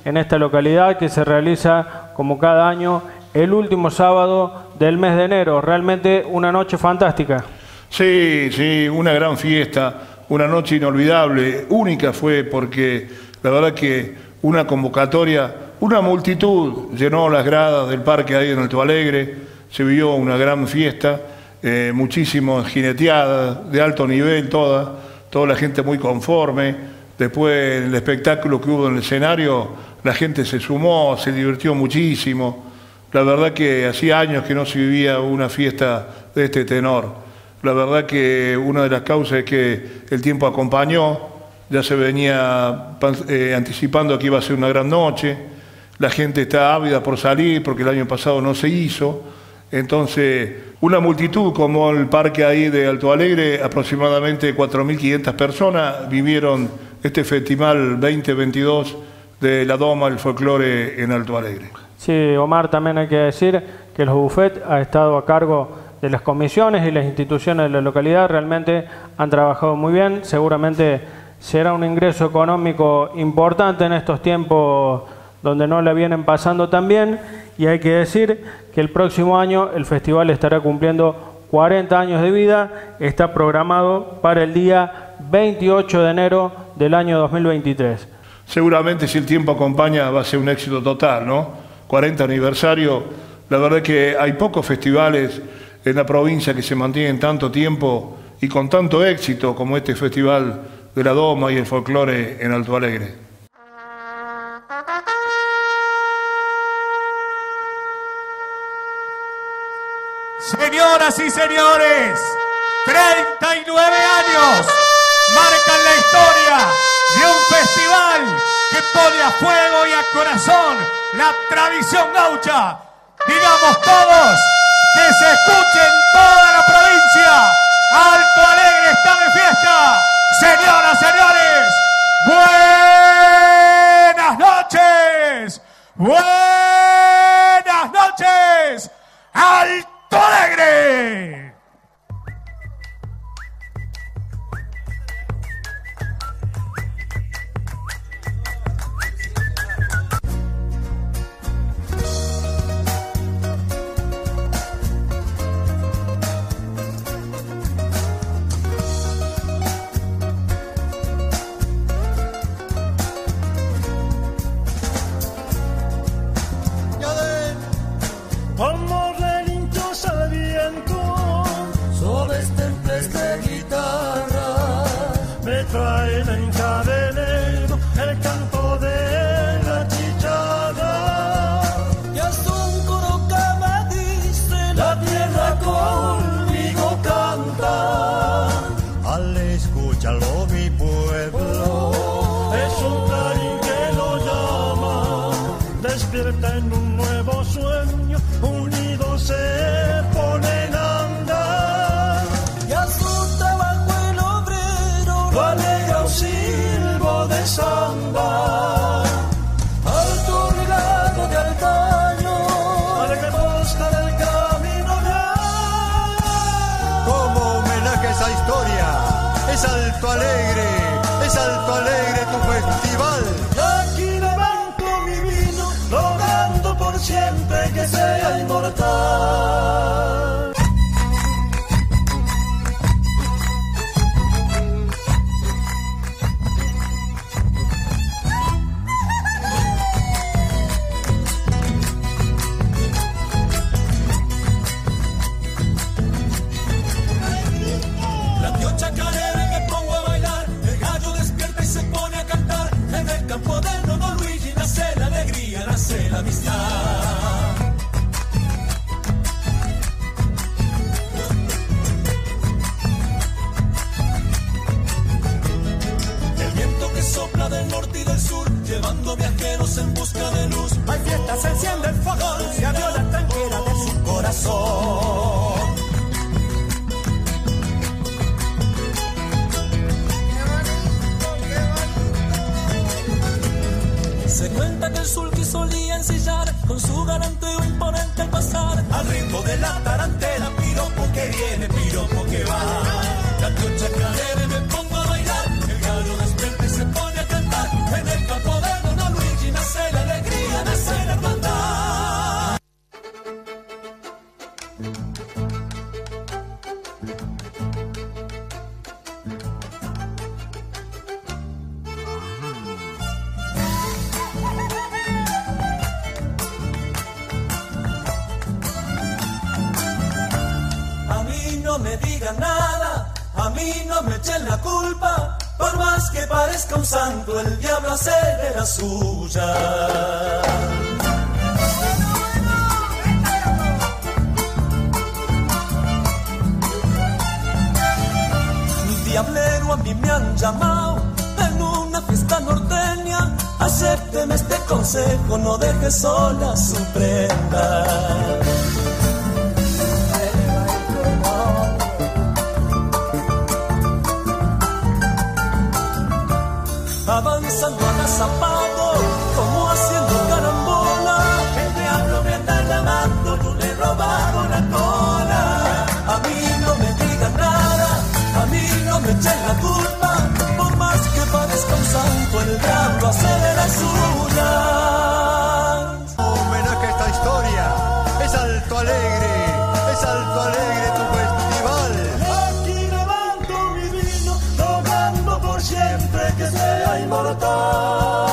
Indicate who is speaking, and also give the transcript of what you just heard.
Speaker 1: en esta localidad que se realiza como cada año el último sábado del mes de enero. Realmente una noche fantástica.
Speaker 2: Sí, sí, una gran fiesta, una noche inolvidable, única fue porque la verdad que una convocatoria, una multitud llenó las gradas del parque ahí en Alto Alegre, se vivió una gran fiesta, muchísimas jineteadas de alto nivel, toda la gente muy conforme. Después el espectáculo que hubo en el escenario, la gente se sumó, se divirtió muchísimo. La verdad que hacía años que no se vivía una fiesta de este tenor. La verdad que una de las causas es que el tiempo acompañó, ya se venía anticipando que iba a ser una gran noche, la gente está ávida por salir porque el año pasado no se hizo, entonces una multitud como el parque ahí de Alto Alegre, aproximadamente 4.500 personas vivieron este Festival 2022 de la Doma, el folclore en Alto Alegre.
Speaker 1: Sí, Omar, también hay que decir que los bufetes ha estado a cargo de las comisiones y las instituciones de la localidad, realmente han trabajado muy bien, seguramente será un ingreso económico importante en estos tiempos donde no le vienen pasando tan bien, y hay que decir que el próximo año el festival estará cumpliendo 40 años de vida, está programado para el día 28 de enero del año 2023.
Speaker 2: Seguramente si el tiempo acompaña va a ser un éxito total, ¿no? 40 aniversario, la verdad que hay pocos festivales en la provincia que se mantienen tanto tiempo y con tanto éxito como este Festival de la Doma y el folclore en Alto Alegre.
Speaker 3: Señoras y señores, 39 años marcan la historia de un festival que pone a fuego y a corazón la tradición gaucha. Digamos todos, que se escuche en toda la provincia. Alto Alegre está de fiesta. Señoras, señores, buenas noches. Buenas noches. Alto Alegre.
Speaker 4: Como relinchos al viento, suaves temples de guitarra, me traen encadenado el canto de la chicharra. Y hasta un coro que me dice, la tierra conmigo canta. Al escucharlo mi pueblo, es un clarín que lo llama, despierta en un nuevo sueño, unidos se ponen a andar. Y a su trabajo el obrero lo alegra un silbo de samba. Alto milagro de Altaño, al que busca del camino real. Como homenaje a esa historia, es Alto Alegre tu festival. Y aquí levanto mi vino, rogando por siempre que sea inmortal.
Speaker 3: La tío chacarera me pongo a bailar, el gallo despierta y se pone a cantar. En el campo de Nono Luigi nace la alegría, nace la amistad. El viento que sopla del norte y del sur, llevando viajeros en busca de luz. Hay fiestas, se enciende el fogón, se abrió la tranquera de su corazón. Se cuenta que el sulky solía ensillar con su galanteo imponente al pasar. Al ritmo de la tarantela, piropo que viene, piropo que va. La tío chacarera me pongo a bailar, el gallo despierta y se pone a cantar. En el campo de Nono Luigi nace la
Speaker 4: me digan nada, a mí no me echen la culpa. Por más que parezca un santo, el diablo hace de la suya. Diablero, a mí me han llamado en una fiesta norteña. Acépteme este consejo, no deje sola su prenda. Avanzando agazapado, como haciendo carambola, el diablo me anda llamando, yo le he robado la cola. A mí no me digan nada, a mí no me echen la culpa, por más que parezca un santo, el diablo hace de la suya.
Speaker 5: Homenaje a esta historia, es Alto Alegre tu festival.
Speaker 4: Aquí levando mi vino, rogando por siempre que sea inmortal.